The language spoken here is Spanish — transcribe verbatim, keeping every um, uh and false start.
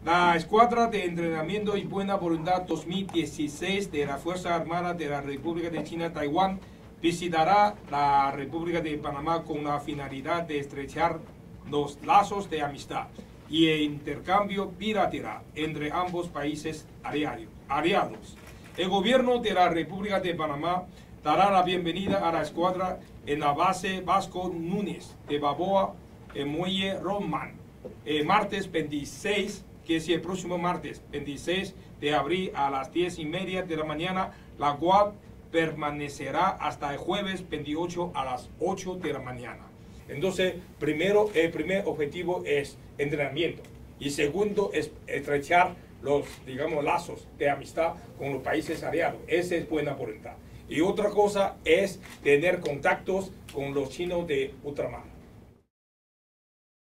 La Escuadra de Entrenamiento y Buena Voluntad dos mil dieciséis de la Fuerza Armada de la República de China Taiwán visitará la República de Panamá con la finalidad de estrechar los lazos de amistad y el intercambio bilateral entre ambos países aliados. El gobierno de la República de Panamá dará la bienvenida a la escuadra en la base Vasco Núñez de Balboa, en Muelle Román, el martes veintiséis, que es el próximo martes veintiséis de abril a las diez y media de la mañana, la cual permanecerá hasta el jueves veintiocho a las ocho de la mañana. Entonces, primero, el primer objetivo es entrenamiento y segundo es estrechar los, digamos, lazos de amistad con los países aliados. Esa es buena voluntad. Y otra cosa es tener contactos con los chinos de ultramar.